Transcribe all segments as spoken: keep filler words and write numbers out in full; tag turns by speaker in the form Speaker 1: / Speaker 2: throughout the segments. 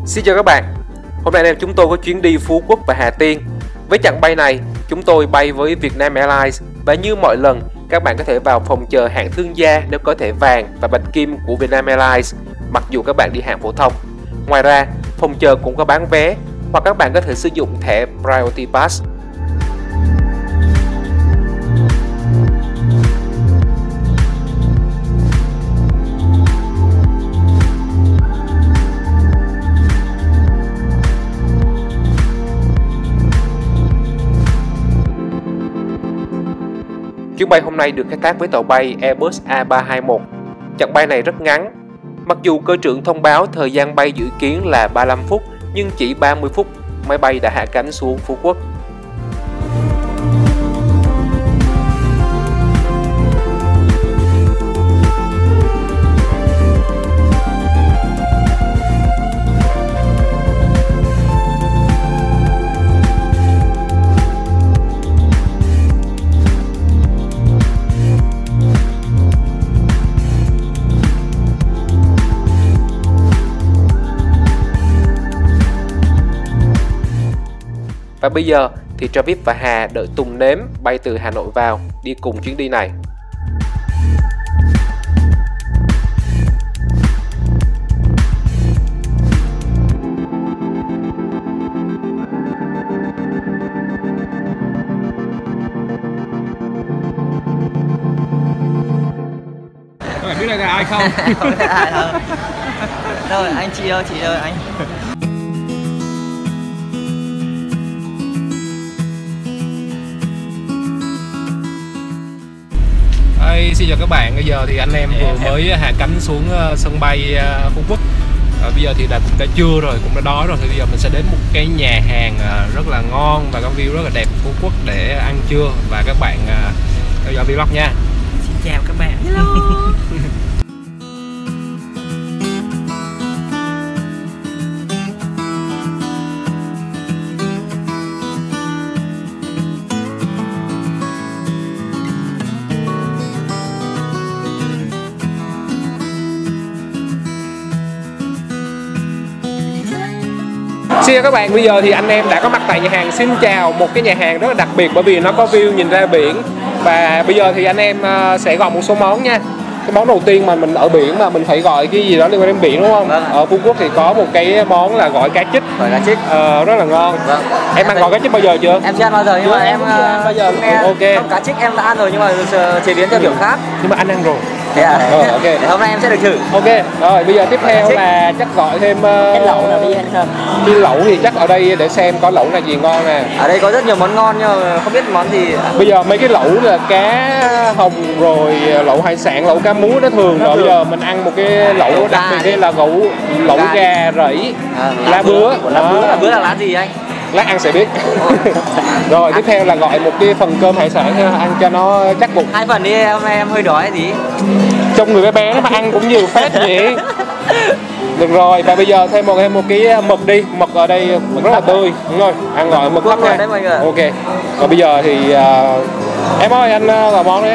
Speaker 1: Xin chào các bạn. Hôm nay anh em chúng tôi có chuyến đi Phú Quốc và Hà Tiên. Với chặng bay này, chúng tôi bay với Vietnam Airlines và như mọi lần, các bạn có thể vào phòng chờ hạng thương gia nếu có thẻ vàng và bạch kim của Vietnam Airlines, mặc dù các bạn đi hạng phổ thông. Ngoài ra, phòng chờ cũng có bán vé hoặc các bạn có thể sử dụng thẻ Priority Pass. Chuyến bay hôm nay được khai thác với tàu bay Airbus A ba hai một. Chặng bay này rất ngắn. Mặc dù cơ trưởng thông báo thời gian bay dự kiến là ba mươi lăm phút, nhưng chỉ ba mươi phút, máy bay đã hạ cánh xuống Phú Quốc. Và bây giờ thì Travis và Hà đợi Tùng Nếm bay từ Hà Nội vào đi cùng chuyến đi này.
Speaker 2: Các bạn biết đây là ai không?
Speaker 3: Không biết ai đâu. Đâu rồi, anh chị đâu, chị đâu rồi anh?
Speaker 2: Hey, xin chào các bạn, bây giờ thì anh em vừa mới hạ cánh xuống uh, sân bay uh, Phú Quốc. uh, Bây giờ thì đã cũng đã trưa rồi, cũng đã đói rồi. Thì bây giờ mình sẽ đến một cái nhà hàng uh, rất là ngon và có view rất là đẹp Phú Quốc để ăn trưa. Và các bạn uh, theo dõi vlog nha.
Speaker 3: Xin chào các bạn. Hello.
Speaker 1: Xin chào các bạn, bây giờ thì anh em đã có mặt tại nhà hàng Xin Chào, một cái nhà hàng rất là đặc biệt bởi vì nó có view nhìn ra biển. Và bây giờ thì anh em sẽ gọi một số món nha. Cái món đầu tiên mà mình ở biển mà mình phải gọi cái gì đó liên quan đến biển đúng không? Vâng. Ở Phú Quốc thì có một cái món là gọi cá chích.
Speaker 3: Gọi cá chích.
Speaker 1: Ờ, rất là ngon. Vâng. Em, em ăn gọi cá chích bao giờ chưa?
Speaker 3: Em chưa ăn bao giờ nhưng chưa, mà em, em ăn bao giờ. Nghe,
Speaker 1: ok.
Speaker 3: Không, cá chích em đã ăn rồi nhưng mà chế biến theo kiểu khác.
Speaker 1: Nhưng mà anh ăn rồi.
Speaker 3: Thế à?
Speaker 1: Rồi, ok.
Speaker 3: Để hôm nay em sẽ được thử.
Speaker 1: Ok. Rồi bây giờ tiếp theo là chắc gọi thêm uh,
Speaker 3: cái lẩu là bây giờ.
Speaker 1: Cái lẩu thì chắc ở đây để xem có lẩu là gì ngon nè.
Speaker 3: Ở đây có rất nhiều món ngon nhưng mà không biết món gì.
Speaker 1: Bây giờ mấy cái lẩu là cá hồng rồi lẩu hải sản, lẩu cá mú nó thường. Rồi bây giờ mình ăn một cái lẩu đặc biệt đây là lẩu lẩu gà, gà rẫy, à, lá, lá bứa.
Speaker 3: Lá bứa, lá bứa là lá gì anh?
Speaker 1: Lát ăn sẽ biết. Rồi tiếp theo là gọi một cái phần cơm hải sản ha, ăn cho nó chắc bụng.
Speaker 3: Hai phần đi, hôm nay em hơi đói gì.
Speaker 1: Trong người bé bé nó mà ăn cũng nhiều phết vậy. Được rồi, và bây giờ thêm một thêm một cái mực đi, mực ở đây mực rất là tươi, đúng rồi, ăn gọi mực hấp nha. Ok. Và bây giờ thì uh, em ơi anh uh, gọi món đấy.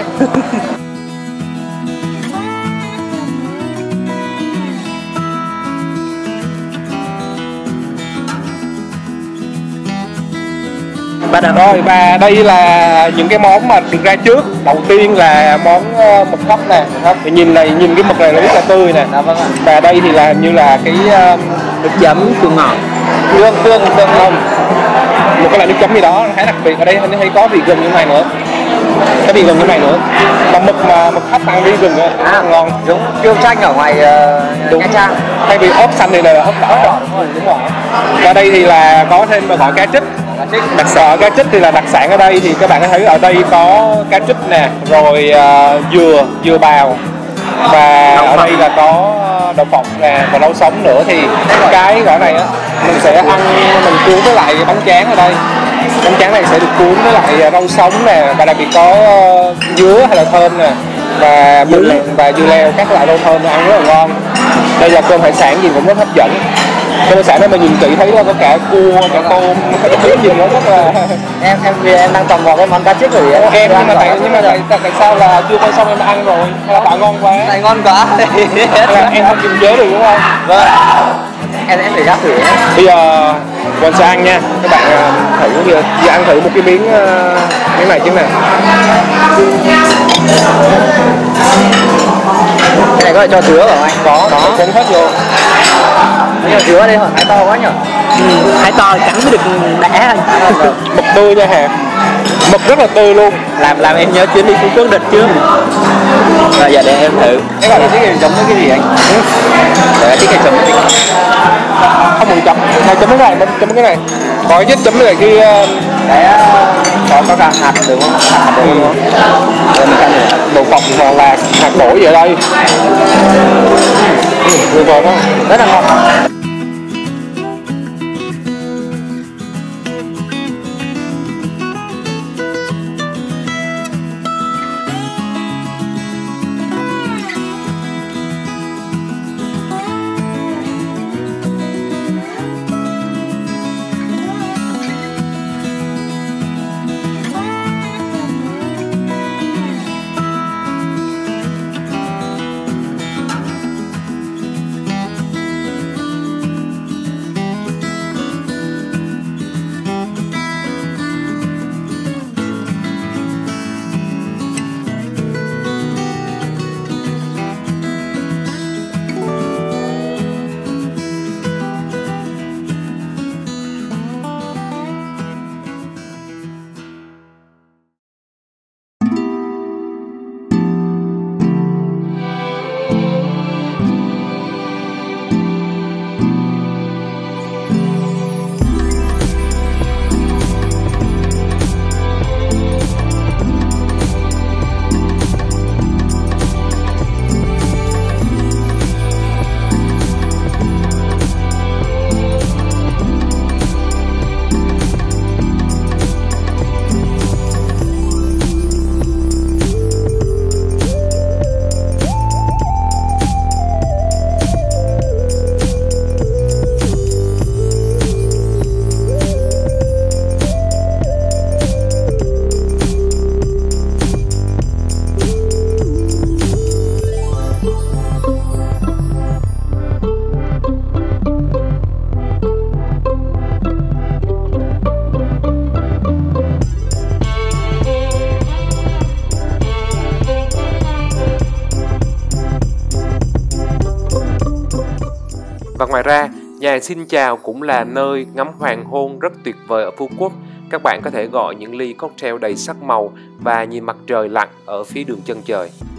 Speaker 1: Rồi và đây là những cái món mà được ra trước. Đầu tiên là món uh, mực hấp nè, thì nhìn này nhìn cái mực này là rất là tươi nè. Dạ, vâng ạ. Và đây thì là như là cái uh,
Speaker 3: nước chấm chua ngọt,
Speaker 1: tương tương tương không, một cái loại nước chấm gì đó khá đặc biệt. Ở đây hay có vị gừng như này nữa, cái vị gừng như này nữa. Mà mực mà mực hấp ăn đi gừng á, à, ngon.
Speaker 3: Giống tiêu chanh ở ngoài uh,
Speaker 1: đúng. Nha Trang. Thay vì ớt xanh này là ớt đỏ. Đỏ đúng rồi, đúng rồi. Và đây thì là có thêm gọi cá trích. Đặc sản cá trích thì là đặc sản ở đây, thì các bạn có thấy ở đây có cá trích nè, rồi uh, dừa dừa bào, và ở đây là có đậu phộng nè và rau sống nữa. Thì cái gọi này á mình sẽ ăn, mình cuốn với lại bánh tráng ở đây. Bánh tráng này sẽ được cuốn với lại rau sống nè, và đặc biệt có dứa hay là thơm nè, và bún và dưa leo, các loại rau thơm ăn rất là ngon. Đây là cơm hải sản gì cũng rất hấp dẫn. Cơm hải sản này mà nhìn kỹ thấy là có cả cua, cả tôm, cái thứ gì nó rất là
Speaker 3: em em vì em đang tò mò cái món cá chích rồi
Speaker 1: em, em nhưng mà tại nhưng mà tại, tại, tại sao là chưa quay xong em đã ăn rồi? Hay là tạo ngon quá?
Speaker 3: Tại ngon quá.
Speaker 1: Là em không kiềm chế được đúng không?
Speaker 3: Vâng. em em phải ra thử.
Speaker 1: Bây giờ Quân sẽ ăn nha, các bạn ờ, thử giờ, giờ ăn thử một cái miếng uh, miếng này chứ nào.
Speaker 3: Cái này có phải cho dứa không anh?
Speaker 1: Có, có. Cuốn hết vô.
Speaker 3: Nhưng mà dứa ở đây họ hái to quá nhỉ?
Speaker 4: Ừ, hái to cắn mới được đã anh.
Speaker 1: Mực tươi nha Hà, mực rất là tươi luôn.
Speaker 4: Làm làm em nhớ chuyến đi Phú Quốc đợt trước. Rồi giờ để em thử.
Speaker 3: Cái gọi là chiếc kem chấm với cái gì anh? Để chiếc kem chấm với cái gì?
Speaker 1: Không muốn chấm, này chấm cái này, chấm cái này. Có cái chấm này cái uh,
Speaker 3: Cái có có cả hạt đúng không? Hạt đúng không? Để mình ăn thử.
Speaker 1: đậu phộng hoặc là hạt đổ gì ở đây. Tuyệt vời đó,
Speaker 3: Rất là ngon.
Speaker 1: Và ngoài ra, nhà Xin Chào cũng là nơi ngắm hoàng hôn rất tuyệt vời ở Phú Quốc. Các bạn có thể gọi những ly cocktail đầy sắc màu và nhìn mặt trời lặn ở phía đường chân trời.